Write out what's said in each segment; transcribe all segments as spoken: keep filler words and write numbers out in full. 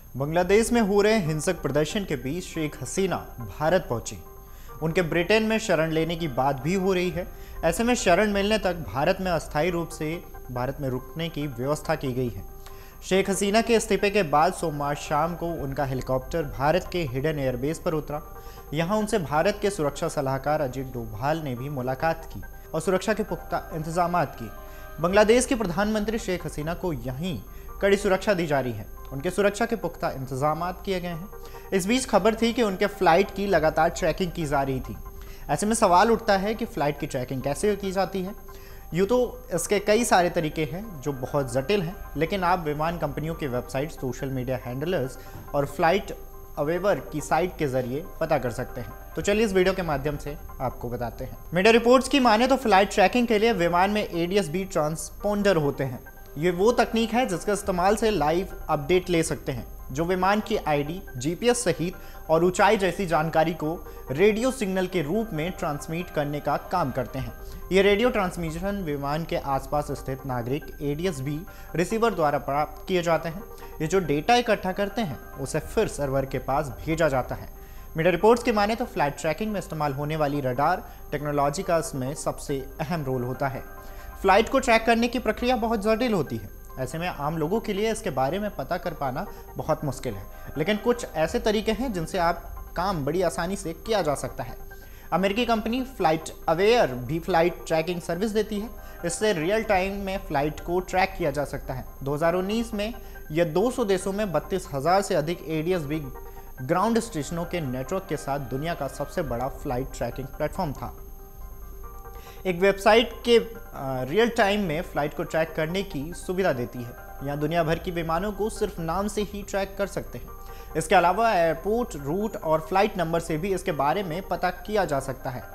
बांग्लादेश में हो रहे हिंसक प्रदर्शन के बीच शेख हसीना भारत पहुंची। उनके ब्रिटेन में शरण लेने की बात भी हो रही है। ऐसे में शरण मिलने तक भारत में अस्थायी रूप से भारत में रुकने की व्यवस्था की गई है। शेख हसीना के इस्तीफे के बाद सोमवार शाम को उनका हेलीकॉप्टर भारत के हिडन एयरबेस पर उतरा। यहां उनसे भारत के सुरक्षा सलाहकार अजीत डोभाल ने भी मुलाकात की और सुरक्षा के पुख्ता इंतजाम की। बांग्लादेश के प्रधानमंत्री शेख हसीना को यहीं कड़ी सुरक्षा दी जा रही है। उनके सुरक्षा के पुख्ता इंतजाम किए गए हैं। इस बीच खबर थी कि उनके फ्लाइट की लगातार ट्रैकिंग की जा रही थी। ऐसे में सवाल उठता है कि फ्लाइट की ट्रैकिंग कैसे की जाती है। यूँ तो इसके कई सारे तरीके हैं जो बहुत जटिल हैं, लेकिन आप विमान कंपनियों की वेबसाइट, सोशल मीडिया हैंडलर्स और फ्लाइट अवेवर की साइट के जरिए पता कर सकते हैं। तो चलिए इस वीडियो के माध्यम से आपको बताते हैं। मीडिया रिपोर्ट्स की माने तो फ्लाइट ट्रैकिंग के लिए विमान में A D S B transponder होते हैं। ये वो तकनीक है जिसके इस्तेमाल से लाइव अपडेट ले सकते हैं, जो विमान की I D, G P S सहित और ऊंचाई जैसी जानकारी को रेडियो सिग्नल के रूप में ट्रांसमिट करने का काम करते हैं। ये रेडियो ट्रांसमिशन विमान के आसपास स्थित नागरिक A D S B receiver द्वारा प्राप्त किए जाते हैं। ये जो डेटा इकट्ठा करते हैं उसे फिर सर्वर के पास भेजा जाता है। मीडिया रिपोर्ट्स की माने तो फ्लाइट ट्रैकिंग में इस्तेमाल होने वाली रडार टेक्नोलॉजी का इसमें सबसे अहम रोल होता है। फ्लाइट को ट्रैक करने की प्रक्रिया बहुत जटिल होती है। ऐसे में आम लोगों के लिए इसके बारे में पता कर पाना बहुत मुश्किल है, लेकिन कुछ ऐसे तरीके हैं जिनसे आप काम बड़ी आसानी से किया जा सकता है। अमेरिकी कंपनी फ्लाइट अवेयर भी फ्लाइट ट्रैकिंग सर्विस देती है। इससे रियल टाइम में फ्लाइट को ट्रैक किया जा सकता है। दो हज़ार उन्नीस में यह दो सौ देशों में बत्तीस हजार से अधिक A D S B ground स्टेशनों के नेटवर्क के साथ दुनिया का सबसे बड़ा फ्लाइट ट्रैकिंग प्लेटफॉर्म था। एक वेबसाइट के रियल टाइम में फ्लाइट को ट्रैक करने की सुविधा देती है। यहाँ दुनिया भर की विमानों को सिर्फ नाम से ही ट्रैक कर सकते हैं। इसके अलावा एयरपोर्ट रूट और फ्लाइट नंबर से भी इसके बारे में पता किया जा सकता है।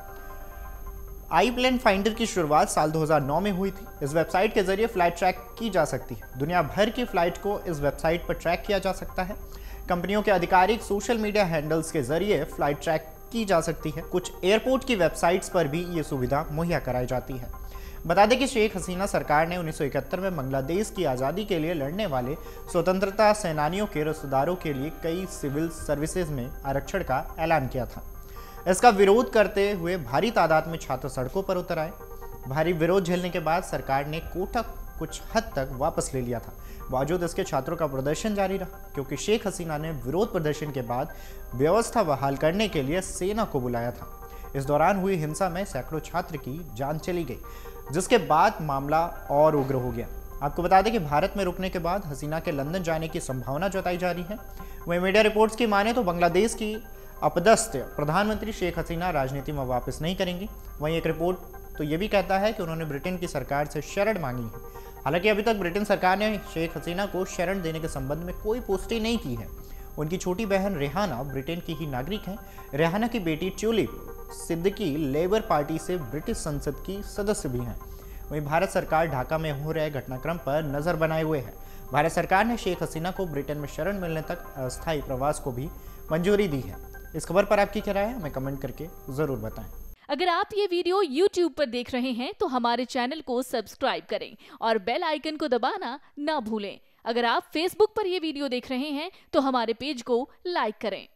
आई प्लेन फाइंडर की शुरुआत साल दो हज़ार नौ में हुई थी। इस वेबसाइट के जरिए फ्लाइट ट्रैक की जा सकती है। दुनिया भर की फ्लाइट को इस वेबसाइट पर ट्रैक किया जा सकता है। कंपनियों के आधिकारिक सोशल मीडिया हैंडल्स के जरिए फ्लाइट ट्रैक की जा सकती है। कुछ एयरपोर्ट की वेबसाइट्स पर भी ये सुविधा मुहैया कराई जाती है। बता दें कि शेख हसीना सरकार ने उन्नीस सौ इकहत्तर में बांग्लादेश की आज़ादी के लिए लड़ने वाले स्वतंत्रता सेनानियों के रिश्तेदारों के लिए कई सिविल सर्विसेज में आरक्षण का ऐलान किया था। इसका विरोध करते हुए भारी तादाद में छात्र सड़कों पर उतर आए। भारी विरोध झेलने के बाद सरकार ने कोटा कुछ हद तक वापस ले लिया था। बावजूद इसके छात्रों का प्रदर्शन जारी रहा, क्योंकि शेख हसीना ने विरोध प्रदर्शन के बाद व्यवस्था बहाल करने के लिए सेना को बुलाया था। इस दौरान हुई हिंसा में सैकड़ों छात्र की जान चली गई, जिसके बाद मामला और उग्र हो गया। आपको बता दें कि भारत में रुकने के बाद हसीना के लंदन जाने की संभावना जताई जा रही है। वहीं मीडिया रिपोर्ट्स की माने तो बांग्लादेश की अपदस्थ प्रधानमंत्री शेख हसीना राजनीति में वापस नहीं करेंगी। वहीं एक रिपोर्ट तो ये भी कहता है कि उन्होंने ब्रिटेन की सरकार से शरण मांगी है। हालांकि अभी तक ब्रिटेन सरकार ने शेख हसीना को शरण देने के संबंध में कोई पुष्टि नहीं की है। उनकी छोटी बहन रेहाना ब्रिटेन की ही नागरिक हैं। रेहाना की बेटी ट्यूलिप सिद्दीकी लेबर पार्टी से ब्रिटिश संसद की सदस्य भी हैं। वहीं भारत सरकार ढाका में हो रहे घटनाक्रम पर नजर बनाए हुए है। भारत सरकार ने शेख हसीना को ब्रिटेन में शरण मिलने तक अस्थायी प्रवास को भी मंजूरी दी है। इस खबर पर आपकी क्या राय है, हमें कमेंट करके जरूर बताएं। अगर आप ये वीडियो यूट्यूब पर देख रहे हैं तो हमारे चैनल को सब्सक्राइब करें और बेल आइकन को दबाना ना भूलें। अगर आप फेसबुक पर ये वीडियो देख रहे हैं तो हमारे पेज को लाइक करें।